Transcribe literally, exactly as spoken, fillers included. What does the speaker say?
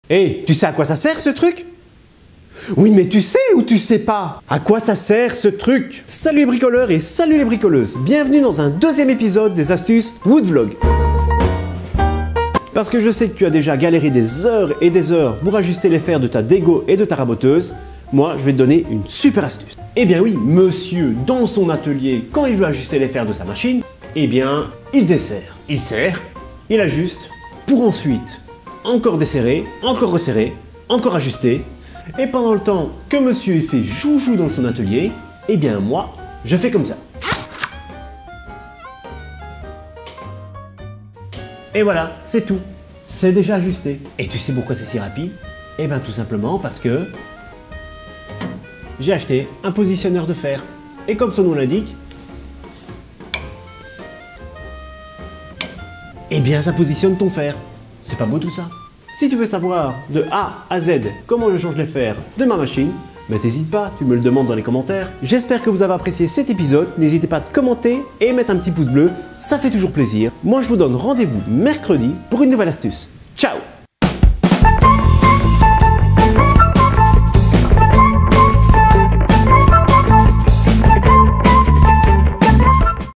Hé, tu sais à quoi ça sert ce truc? Oui, mais tu sais ou tu sais pas? À quoi ça sert ce truc? Salut les bricoleurs et salut les bricoleuses. Bienvenue dans un deuxième épisode des astuces Woodvlog. Parce que je sais que tu as déjà galéré des heures et des heures pour ajuster les fers de ta dégo et de ta raboteuse, moi je vais te donner une super astuce. Eh bien oui, monsieur, dans son atelier, quand il veut ajuster les fers de sa machine, eh bien, il desserre. Il serre, il ajuste, pour ensuite encore desserrer, encore resserrer, encore ajuster. Et pendant le temps que monsieur il fait joujou dans son atelier, eh bien moi, je fais comme ça. Et voilà, c'est tout. C'est déjà ajusté. Et tu sais pourquoi c'est si rapide? Eh bien tout simplement parce que j'ai acheté un positionneur de fer. Et comme son nom l'indique, eh bien ça positionne ton fer. C'est pas beau tout ça? Si tu veux savoir de A à Z comment je change les fers de ma machine, mais t'hésites pas, tu me le demandes dans les commentaires. J'espère que vous avez apprécié cet épisode. N'hésitez pas à commenter et mettre un petit pouce bleu, ça fait toujours plaisir. Moi je vous donne rendez-vous mercredi pour une nouvelle astuce. Ciao!